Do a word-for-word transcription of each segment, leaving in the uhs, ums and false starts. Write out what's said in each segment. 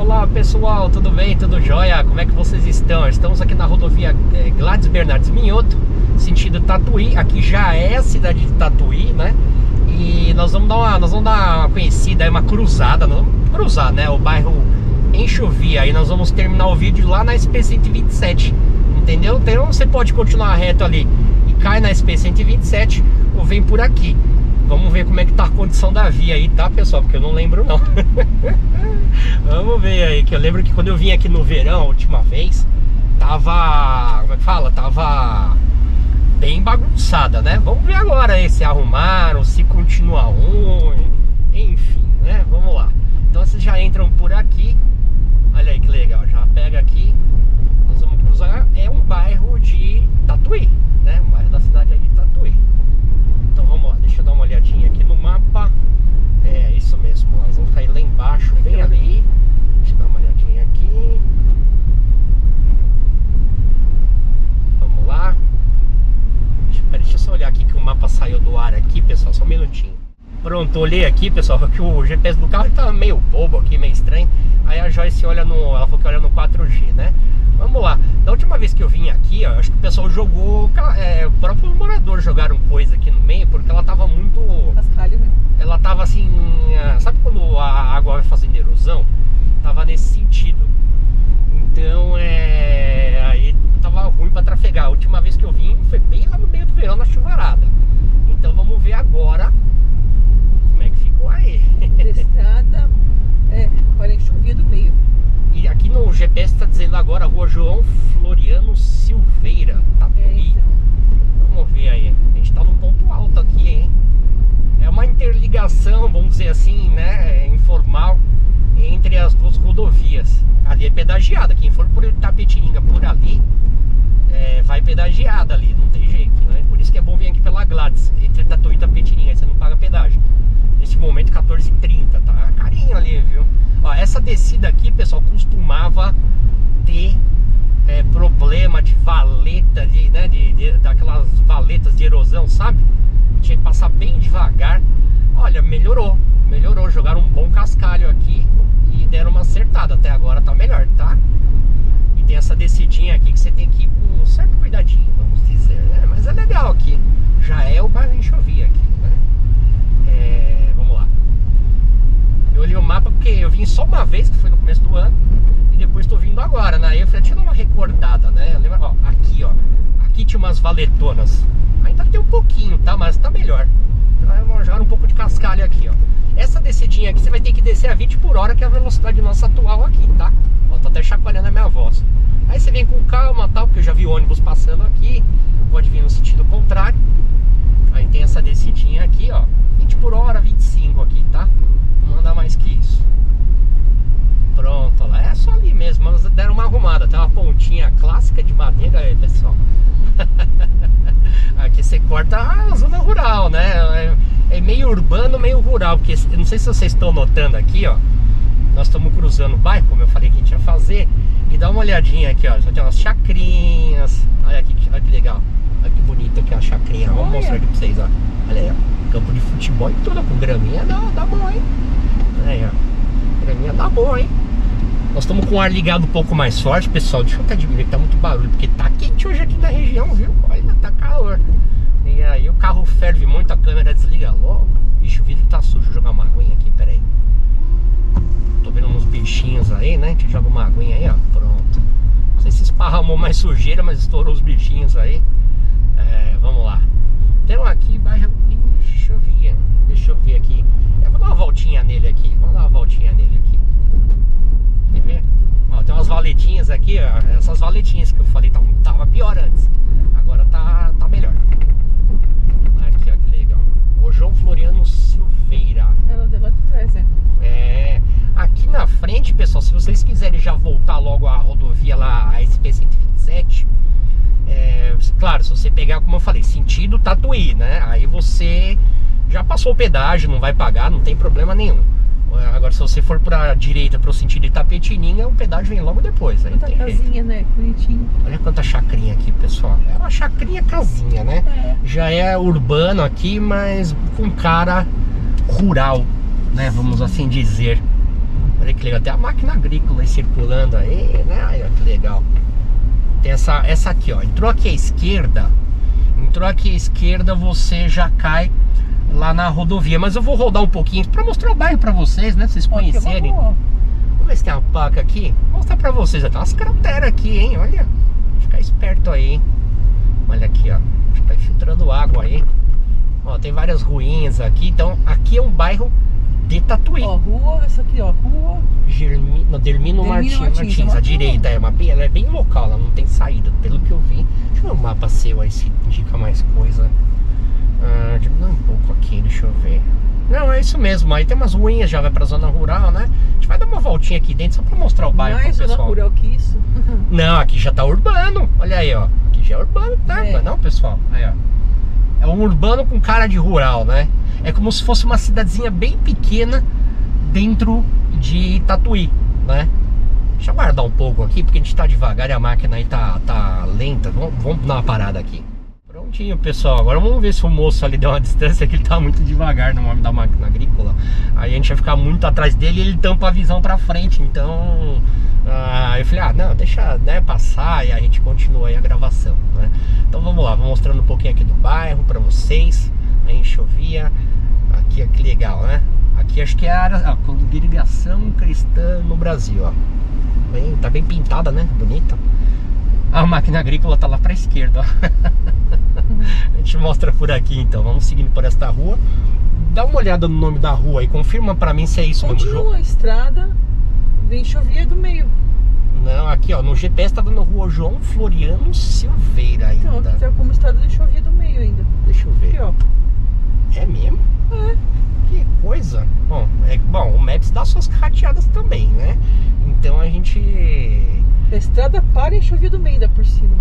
Olá pessoal, tudo bem? Tudo jóia? Como é que vocês estão? Estamos aqui na rodovia Gladys Bernardes Minhoto, sentido Tatuí. Aqui já é a cidade de Tatuí, né? E nós vamos dar uma, nós vamos dar uma conhecida, uma cruzada, nós vamos cruzar, né? O bairro Enxovia. Aí nós vamos terminar o vídeo lá na S P cento e vinte e sete, entendeu? Então você pode continuar reto ali e cai na S P cento e vinte e sete ou vem por aqui. Vamos ver como é que tá a condição da via aí, tá, pessoal? Porque eu não lembro, não. Vamos ver aí, que eu lembro que quando eu vim aqui no verão, a última vez, tava... Como é que fala? Tava bem bagunçada, né? Vamos ver agora aí se arrumaram, se continua ruim. Enfim, né? Vamos lá. Então vocês já entram por aqui. Olha aí que legal, já pega aqui. Nós vamos cruzar. É um bairro de Tatuí, né? Um bairro da cidade aí de Tatuí. Então vamos lá, deixa eu dar uma olhadinha aqui no mapa. É isso mesmo, nós vamos cair lá embaixo, bem ali. Deixa eu dar uma olhadinha aqui. Vamos lá. Deixa, pera, deixa eu só olhar aqui que o mapa saiu do ar aqui, pessoal, só um minutinho. Pronto, olhei aqui, pessoal, que o G P S do carro tá meio bobo aqui, meio estranho. Aí a Joyce olha no, ela falou que olha no quatro G, né? Vamos lá, da última vez que eu vim aqui, ó, acho que o pessoal jogou, é, o próprio morador jogaram coisa aqui no meio, porque ela tava muito... Cascalho, né? Ela tava assim, sabe quando a água vai fazendo erosão? Tava nesse sentido. Então, é... aí tava ruim pra trafegar. A última vez que eu vim foi bem lá no meio do verão, na chuvarada. Então vamos ver agora como é que ficou aí. Estrada, é, olha, chovia do meio. E aqui no G P S tá dizendo agora Rua João Floriano Silveira, Tatuí. É, então. Vamos ver aí. A gente tá num ponto alto aqui, hein? É uma interligação, vamos dizer assim, né? Informal entre as duas rodovias. Ali é pedagiada. Quem for por Itapetininga por ali, é, vai pedagiada ali, não tem jeito, né? Por isso que é bom vir aqui pela Gladys, entre Tatuí e Itapetininga, aí você não paga pedágio. Nesse momento quatorze e trinta, tá carinho ali, viu? Ó, essa descida aqui, pessoal, costumava ter é, problema de valeta, de, né, de, de, daquelas valetas de erosão, sabe? Tinha que passar bem devagar. Olha, melhorou, melhorou, jogaram um bom cascalho aqui e deram uma acertada, até agora tá melhor, tá? E tem essa descidinha aqui que você tem que ir com um certo cuidadinho, vamos dizer, né? Mas é legal aqui, já é o bairro Enxovia aqui, né? É, vamos lá. Eu olhei o mapa porque eu vim só uma vez, que foi no começo do ano, e depois tô vindo agora, né? Aí eu falei, deixa eu dar uma recordada, né? Lembra, ó, aqui, ó, aqui tinha umas valetonas. Ainda tem um pouquinho, tá? Mas tá melhor. Vamos jogar um pouco de cascalho aqui, ó. Essa descidinha aqui você vai ter que descer a vinte por hora, que é a velocidade nossa atual aqui, tá? Ó, tô até chacoalhando a minha voz. Aí você vem com calma, tal, porque eu já vi ônibus passando aqui. Pode vir no sentido contrário. Aí tem essa descidinha aqui, ó, vinte por hora, vinte e cinco aqui, tá? Não anda mais que isso. Pronto, lá é só ali mesmo, mas deram uma arrumada. Tem uma pontinha clássica de madeira aí, pessoal. Aqui você corta a zona rural, né? É, é meio urbano, meio rural. Porque eu não sei se vocês estão notando aqui, ó. Nós estamos cruzando o bairro, como eu falei que a gente ia fazer. E dá uma olhadinha aqui, ó. Já tem umas chacrinhas. Olha aqui, olha que legal. Olha que bonita aqui a chacrinha. Vamos Olha. mostrar aqui pra vocês, ó. Olha aí, ó. Campo de futebol e tudo com graminha. Dá, dá bom, hein? Olha aí, ó. Graminha dá bom, hein? Nós estamos com o ar ligado um pouco mais forte, pessoal. Deixa eu até diminuir que tá muito barulho, porque tá quente hoje aqui na região, viu? Olha, tá calor. E aí o carro ferve muito, a câmera desliga logo. Ixi, o vidro tá sujo. Vou jogar uma aguinha aqui, peraí. Tô vendo uns bichinhos aí, né? A gente joga uma aguinha aí, ó. Pronto. Não sei se esparramou mais sujeira, mas estourou os bichinhos aí. É, vamos lá. Então aqui, bairro Enxovia. Deixa eu ver aqui. Eu vou dar uma voltinha nele aqui. Vamos dar uma voltinha nele aqui. Quer ver? Ó, tem umas valetinhas aqui, ó. Essas valetinhas que eu falei tava, tava pior antes. Agora tá, tá melhor. Aqui, ó, que legal. O João Floriano Silveira. Ela deu lá de trás, né? É. Aqui na frente, pessoal, se vocês quiserem já voltar logo a rodovia lá, a S P cento e vinte e sete, é, claro, se você pegar, como eu falei, sentido Tatuí, né? Aí você já passou o pedágio, não vai pagar, não tem problema nenhum. Agora, se você for pra direita, pro sentido Itapetininga, o pedágio vem logo depois. Aí Quanta tem casinha, jeito. né? Bonitinho. Olha quanta chacrinha aqui, pessoal. É uma chacrinha casinha, né? É. Já é urbano aqui, mas com cara rural, né? Vamos assim dizer. Olha que legal, tem a máquina agrícola aí circulando aí, né? Olha que legal. Tem essa, essa aqui, ó. Entrou aqui à esquerda. Entrou aqui à esquerda, você já cai lá na rodovia. Mas eu vou rodar um pouquinho pra mostrar o bairro pra vocês, né? Pra vocês conhecerem. Vamos ver se tem uma placa aqui. Vou mostrar pra vocês. Tem umas crateras aqui, hein? Olha. Ficar esperto aí, hein? Olha aqui, ó. Tá infiltrando água aí. Ó, tem várias ruínas aqui. Então, aqui é um bairro de Tatuí. Ó, rua, essa aqui, ó, rua Germi... no, Dermino, Dermino Martins, Martins, Martins a direita, é, uma, ela é bem local, ela não tem saída, pelo que eu vi. Deixa eu ver o mapa seu aí, se indica mais coisa. Ah, diminuir um pouco aqui, deixa eu ver. Não, é isso mesmo, aí tem umas ruínas, já vai pra zona rural, né? A gente vai dar uma voltinha aqui dentro só pra mostrar o bairro mais pro pessoal. Mais zona rural que isso? Não, aqui já tá urbano, olha aí, ó. Aqui já é urbano, né? É. Não, pessoal? Aí, ó. É um urbano com cara de rural, né? É como se fosse uma cidadezinha bem pequena dentro de Tatuí, né? Deixa eu guardar um pouco aqui, porque a gente tá devagar e a máquina aí tá, tá lenta. Vamos, vamos dar uma parada aqui. Prontinho, pessoal. Agora vamos ver se o moço ali deu uma distância, que ele tá muito devagar no nome da máquina agrícola. Aí a gente vai ficar muito atrás dele e ele tampa a visão pra frente. Então, ah, eu falei, ah, não, deixa, né, passar e a gente continua aí a gravação, né? Então vamos lá, vou mostrando um pouquinho aqui do bairro pra vocês. A enxovia. Aqui, que legal, né? Aqui acho que é a área, a congregação cristã no Brasil, ó. Bem, tá bem pintada, né? Bonita. A máquina agrícola tá lá pra esquerda, ó. A gente mostra por aqui, então. Vamos seguindo por esta rua. Dá uma olhada no nome da rua e confirma pra mim se é isso mesmo. Continua a estrada de Enxovia do meio. Não, aqui, ó, no G P S tá dando rua João Floriano Silveira ainda. Então, aqui tá como estrada de Enxovia do meio ainda. Deixa eu ver. Aqui, ó. É mesmo? É. Que coisa. Bom, é, bom, o Maps dá suas rateadas também, né? Então a gente... A estrada para Enxovia do meio, ainda por cima.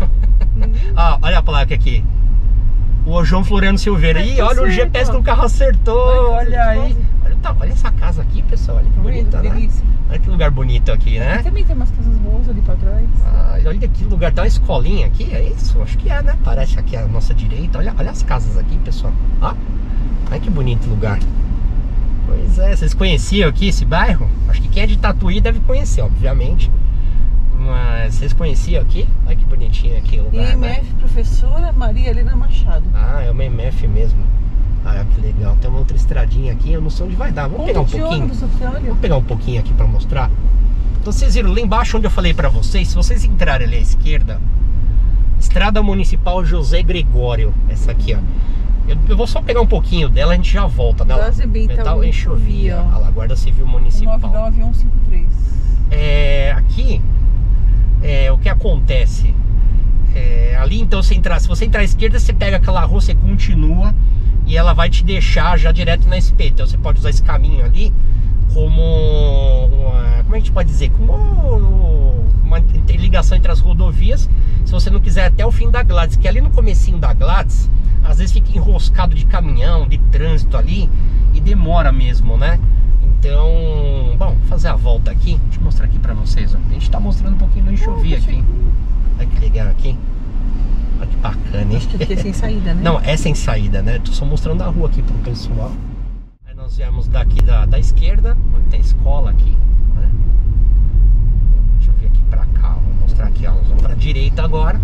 Ah, olha a placa aqui. O João Floriano Silveira. Ih, olha, o G P S do carro acertou. Olha aí. Olha, tá, olha essa casa aqui, pessoal. Olha que bonita, né? Olha que lugar bonito aqui, né? Aqui também tem umas casas boas ali pra trás. Ah, olha que lugar. Tem uma escolinha aqui, é isso? Acho que é, né? Parece aqui a nossa direita. Olha, olha as casas aqui, pessoal. Ó, olha que bonito lugar. Pois é, vocês conheciam aqui esse bairro? Acho que quem é de Tatuí deve conhecer, obviamente. Mas vocês conheciam aqui? Olha que bonitinho aqui o lugar, I M F, né? Professora Maria Helena Machado. Ah, é uma I M F mesmo. Ah, que legal. Tem uma outra estradinha aqui, eu não sei onde vai dar. Vamos Ponto pegar um pouquinho. Ônibus, Vamos pegar um pouquinho aqui pra mostrar. Então vocês viram lá embaixo onde eu falei pra vocês, se vocês entrarem ali à esquerda, Estrada Municipal José Gregório. Essa aqui, ó. Eu, eu vou só pegar um pouquinho dela, a gente já volta, né? Metal Enxovia. Olha lá, Guarda Civil Municipal. nove nove um cinco três. É, aqui, é, o que acontece? É, ali então, você entrar, se você entrar à esquerda, você pega aquela rua, você continua e ela vai te deixar já direto na S P. Então você pode usar esse caminho ali como uma, como a gente pode dizer? Como uma interligação entre as rodovias. Se você não quiser até o fim da Gladys, que ali no comecinho da Gladys, às vezes fica enroscado de caminhão, de trânsito ali, e demora mesmo, né? Então, bom, vou fazer a volta aqui. Deixa eu mostrar aqui pra vocês, ó. A gente tá mostrando um pouquinho do Enxovia aqui. Olha que legal aqui. Olha que bacana, hein? Acho que aqui é sem saída, né? Não, é sem saída, né? Tô só mostrando a rua aqui pro pessoal. Aí nós viemos daqui da, da esquerda, onde tem a escola aqui, né? Deixa eu vir aqui pra cá, vou mostrar aqui, ó. Nós vamos pra direita agora.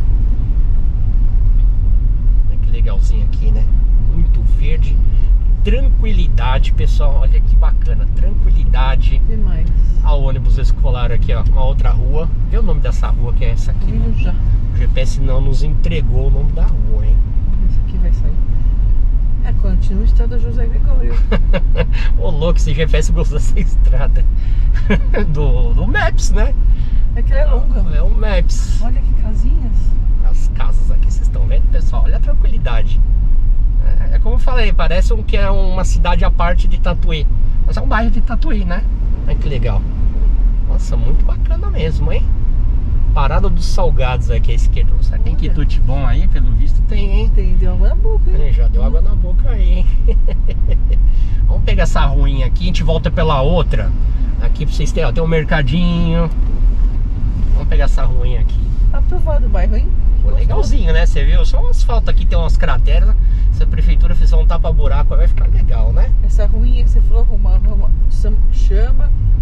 Olha que legalzinho aqui, né? Muito verde. Tranquilidade, pessoal, olha que bacana. Tranquilidade. Demais. A ônibus escolar aqui, ó, uma outra rua. Vê o nome dessa rua, que é essa aqui, né? Já. O G P S não nos entregou o nome da rua, hein? Esse aqui vai sair. É, continua a estrada José Gregório. Ô louco, esse G P S gostou dessa estrada. do, do Maps, né? É que ela é longa. É o Maps. Olha que casinhas. As casas aqui, vocês estão vendo, pessoal? Olha a tranquilidade. É, é como eu falei, parece um, que é uma cidade à parte de Tatuí. Mas é um bairro de Tatuí, né? Olha que legal. Nossa, muito bacana mesmo, hein? Parada dos Salgados aqui à esquerda. Você tem quitute bom aí, pelo visto tem, hein? Tem, deu água na boca, hein? É, já deu água na boca aí, hein? Vamos pegar essa ruinha aqui, a gente volta pela outra. Aqui pra vocês terem, ó, tem um mercadinho. Vamos pegar essa ruinha aqui. Aprovado o bairro, hein? Pô, legalzinho, né? Você viu? Só um asfalto aqui, tem umas crateras. Se a prefeitura fizer um tapa-buraco, vai ficar legal, né? Essa ruinha que você falou, uma, uma, chama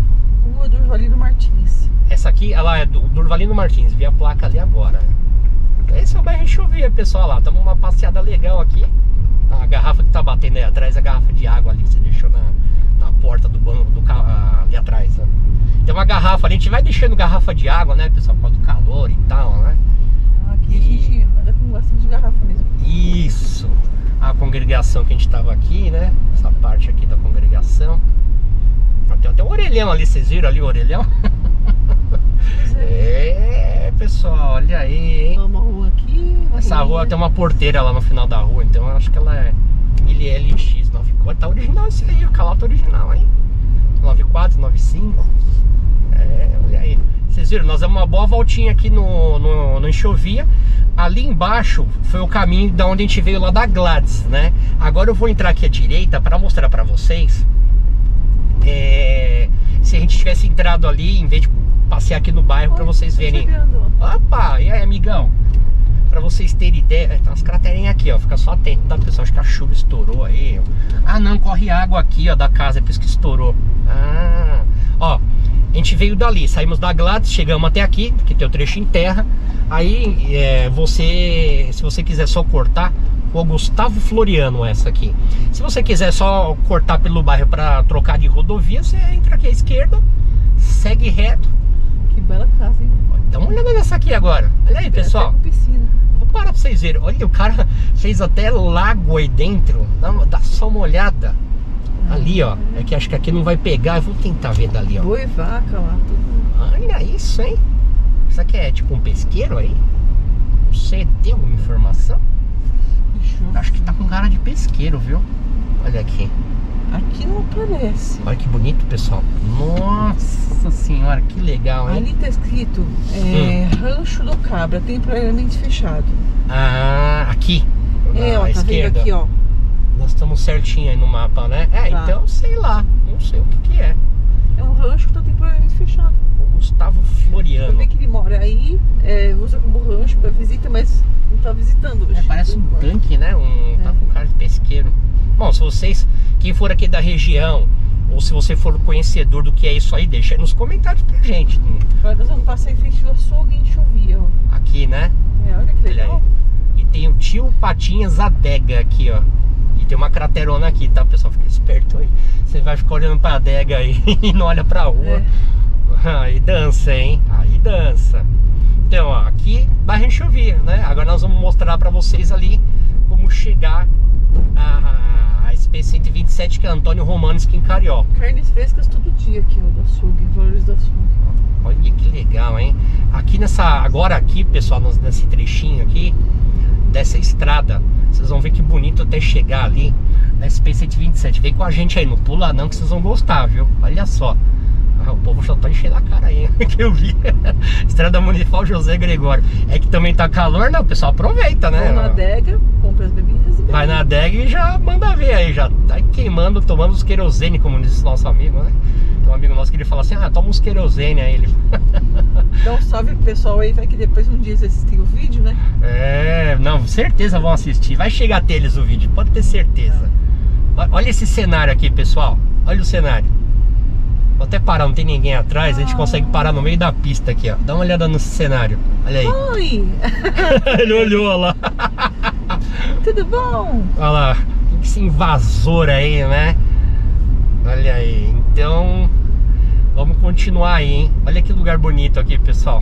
Rua Durvalino Martins. Essa aqui, ela é do Durvalino Martins, vi a placa ali agora. Esse é o bairro Enxovia, pessoal, lá. Estamos uma passeada legal aqui. A garrafa que tá batendo aí atrás, a garrafa de água ali que você deixou na, na porta do banco do carro ali atrás, né? Tem uma garrafa ali, a gente vai deixando garrafa de água, né, pessoal, por causa do calor e tal, né? Aqui E- a gente anda com bastante garrafa mesmo. Isso, a congregação que a gente tava aqui, né? Essa parte aqui da congregação. Tem até um orelhão ali, vocês viram ali o orelhão? Pois é. É, pessoal, olha aí, hein? Uma rua aqui, uma Essa rua tem uma porteira lá no final da rua, então eu acho que ela é L L X noventa e quatro. Tá original esse aí, o calota original, hein? noventa e quatro, noventa e cinco. É, olha aí. Vocês viram, nós demos uma boa voltinha aqui no, no, no Enxovia. Ali embaixo foi o caminho da onde a gente veio lá da Gladys, né? Agora eu vou entrar aqui à direita para mostrar para vocês. É, se a gente tivesse entrado ali, em vez de passear aqui no bairro, para vocês Tá verem. chegando. Opa, e aí, amigão? Pra vocês terem ideia, tem umas craterinhas aqui, ó. Fica só atento, tá, pessoal? Acho que a chuva estourou aí, ó. Ah, não, corre água aqui, ó, da casa, é por isso que estourou. Ah, ó, a gente veio dali, saímos da Gladys, chegamos até aqui, que tem o trecho em terra. Aí, é, você, se você quiser só cortar, o Gustavo Floriano essa aqui. Se você quiser só cortar pelo bairro pra trocar de rodovia, você entra aqui à esquerda, segue reto. Que bela casa, hein? Dá uma olhada nessa aqui agora. Olha aí, pessoal. Até com piscina. Vou parar pra vocês verem. Olha, o cara fez até lago aí dentro. Dá, uma- dá só uma olhada. Ali, ó. É que acho que aqui não vai pegar. Eu vou tentar ver dali, ó. Boi, vaca lá, tudo. Olha isso, hein? Isso aqui é tipo um pesqueiro aí? Não sei, tem alguma informação? Deixa eu- Acho que tá com cara de pesqueiro, viu? Olha aqui. Aqui não aparece. Olha que bonito, pessoal. Nossa senhora, que legal, hein? Ali tá escrito é, Rancho do Cabra, temporariamente fechado. Ah, aqui. É, Na ó, tá esquerda. vendo aqui, ó. Nós estamos certinho aí no mapa, né? É, Tá. então sei lá. Não sei o que que é. É um rancho que tá temporariamente fechado. O Gustavo Eu Floriano. vi que ele mora aí, é, usa como rancho pra visita, mas não tá visitando hoje. É, parece um por enquanto. tanque, né? Um, Tá É. com cara de pesqueiro. Bom, se vocês, quem for aqui da região, ou se você for conhecedor do que é isso aí, deixa aí nos comentários pra gente. Agora nós vamos passar em frente do açougue em Enxovia, ó. Aqui, né? É, olha que Olha legal. aí. E tem o tio Patinhas Adega aqui, ó. E tem uma craterona aqui, tá, pessoal? Fica esperto aí. Você vai ficar olhando pra adega aí e não olha pra rua. É. Aí dança, hein? Aí dança. Então, ó, aqui bairro Enxovia, né? Agora nós vamos mostrar pra vocês ali como chegar a, a S P cento e vinte e sete, que é Antônio Romanes, em Carió. Carnes frescas todo dia aqui, ó, do açougue, Valores do Açougue. Olha que legal, hein? Aqui nessa, agora aqui, pessoal, nós- nesse trechinho aqui dessa estrada, vocês vão ver que bonito até chegar ali na S P cento e vinte e sete. Vem com a gente aí, não pula não que vocês vão gostar, viu? Olha só. Ah, o povo já tá enchendo a cara aí, que eu vi. Estrada Municipal José Gregório. É que também tá calor, né? O pessoal aproveita, né? Vão na adega, compra as bebidas e Vai bebe. na adega e já manda ver aí, já tá queimando, tomando os querosene, como disse nosso amigo, né? Tem um amigo nosso que ele fala assim, ah, toma uns querosene aí. Ele... Dá um salve pro pessoal aí, vai que depois um dia eles assistem o vídeo, né? É, não, certeza vão assistir. Vai chegar até eles o vídeo, pode ter certeza. Olha esse cenário aqui, pessoal. Olha o cenário. Vou até parar, não tem ninguém atrás. A gente consegue parar no meio da pista aqui, ó. Dá uma olhada nesse cenário. Olha aí. Oi! Ele olhou olha lá. Tudo bom? Olha lá. Esse invasor aí, né? Olha aí. Então, vamos continuar aí, hein? Olha que lugar bonito aqui, pessoal.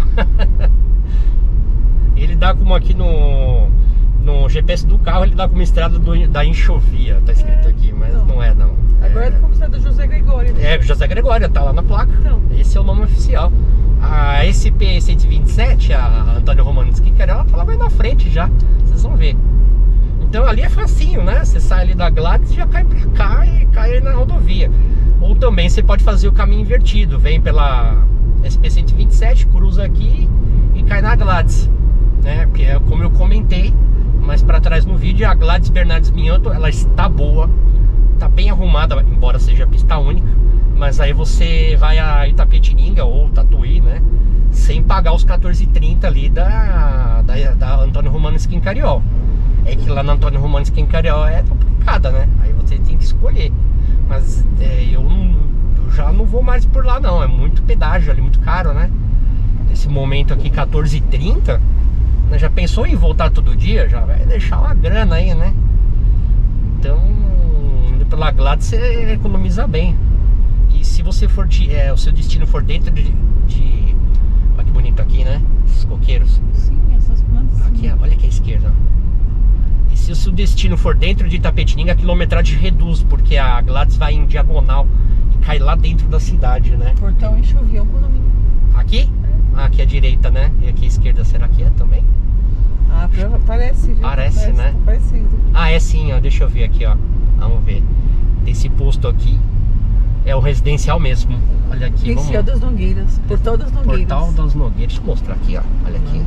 Ele dá como aqui no, no G P S do carro, ele dá como estrada do, da Enxovia. Tá escrito É, aqui, mas então. não é não. Agora é da Comissária do José Gregório. É, José Gregório, tá lá na placa. Então. Esse é o nome oficial. A S P cento e vinte e sete, a Antônio Romanes, que ela tá lá mais na frente já. Vocês vão ver. Então ali é facinho, né? Você sai ali da Gladys e já cai pra cá e cai na rodovia. Ou também você pode fazer o caminho invertido. Vem pela S P cento e vinte e sete, cruza aqui e cai na Gladys, né? Porque é como eu comentei mais pra trás no vídeo, a Gladys Bernardes Minhoto, ela está boa, tá bem arrumada, embora seja pista única. Mas aí você vai a Itapetininga ou Tatuí, né? Sem pagar os quatorze e trinta ali da, da, da Antônio Romanes em Carió. É que lá na Antônio Romanes em Carió é complicada, né? Aí você tem que escolher. Mas é, eu, não, eu já não vou mais por lá não, é muito pedágio ali, muito caro, né? Nesse momento aqui, quatorze e trinta, né? Já pensou em voltar todo dia? Já vai deixar uma grana aí, né? Então, indo pela Gladys você economiza bem. E se você for, de, é, o seu destino for dentro de, de... Olha que bonito aqui, né? Esses coqueiros. Sim, essas plantas. Aqui, olha aqui à esquerda. E se o seu destino for dentro de Itapetininga, a quilometragem reduz, porque a Gladys vai em diagonal e cai lá dentro da cidade, né? Portão em Chovião, condomínio. Aqui? É. Ah, aqui à direita, né? E aqui à esquerda, será que é também? Ah, parece, viu? Parece, parece né? Tá parecendo. Ah, é sim, ó. Deixa eu ver aqui, ó. Vamos ver. Esse posto aqui é o residencial mesmo. Olha aqui, Residencial vamos... das Nogueiras. Portal das Nogueiras. Portal das Nogueiras. Deixa eu mostrar aqui, ó. Olha aqui.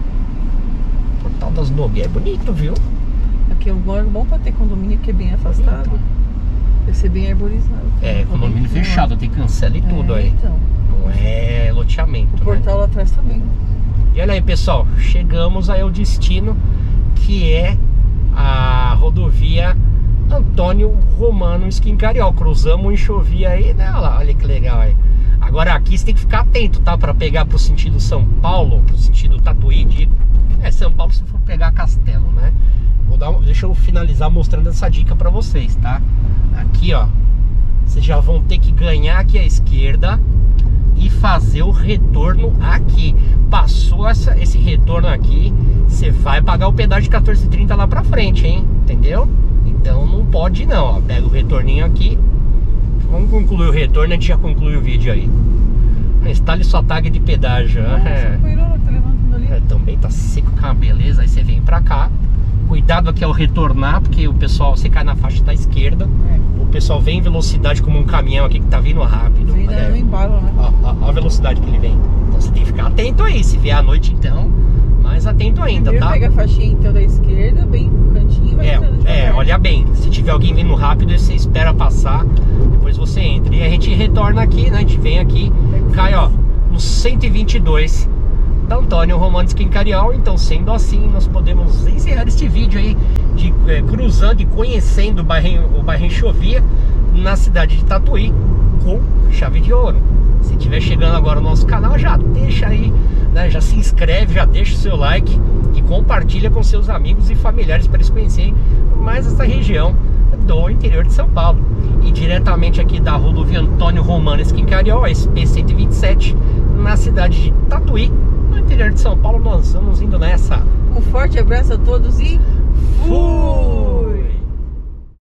Portal das Nogueiras. É bonito, viu? Aqui é um lugar bom pra ter condomínio que é bem afastado. Vai ser bem arborizado. É, condomínio fechado, tem cancela e tudo é, aí. Então. Não é loteamento. O portal né? lá atrás também. E olha aí, pessoal, chegamos aí ao destino, que é a rodovia Antônio Romano Schincariol. Cruzamos em Chovia aí, né? Olha lá, olha que legal aí. Agora aqui você tem que ficar atento, tá? Pra pegar pro sentido São Paulo, pro sentido Tatuí, digo. É, São Paulo se for pegar Castelo, né? Vou dar, deixa eu finalizar mostrando essa dica pra vocês, tá? Aqui, ó, vocês já vão ter que ganhar aqui à esquerda e fazer o retorno aqui. Passou essa, esse retorno aqui, você vai pagar o pedágio de quatorze e trinta lá pra frente, hein? Entendeu? Então não pode não, ó. Pega o retorninho aqui. Vamos concluir o retorno, a gente já conclui o vídeo aí. Instale sua tag de pedágio. Nossa, é. tá levantando ali. É, também tá seco com a beleza. Aí você vem pra cá. Cuidado aqui ao retornar, porque o pessoal, você cai na faixa da esquerda. É. O pessoal vem em velocidade como um caminhão aqui que tá vindo rápido. Vem Olha dando aí. embalo, né? Ó, ó, ó a velocidade que ele vem. Então você tem que ficar atento aí. Se vier à noite, então, mais atento ainda, Primeiro tá? pega a faixinha então da esquerda, bem no cantinho e vai entrando É, é, devagar. olha bem. Se tiver alguém vindo rápido, você espera passar, depois você entra. E a gente retorna aqui, né? A gente vem aqui, cai, ó, no cento e vinte e dois da Antônio Romano Schincariol. Então, sendo assim, nós podemos encerrar este vídeo aí de é, cruzando e conhecendo o bairro, o bairro Chovia na cidade de Tatuí com chave de ouro. Se estiver chegando agora no nosso canal, já deixa aí, né, já se inscreve, já deixa o seu like e compartilha com seus amigos e familiares para eles conhecerem mais essa região do interior de São Paulo. E diretamente aqui da rodovia Antônio Romano Schincariol, S P cento e vinte e sete, na cidade de Tatuí, no interior de São Paulo. Nós vamos indo nessa. Um forte abraço a todos e Fui!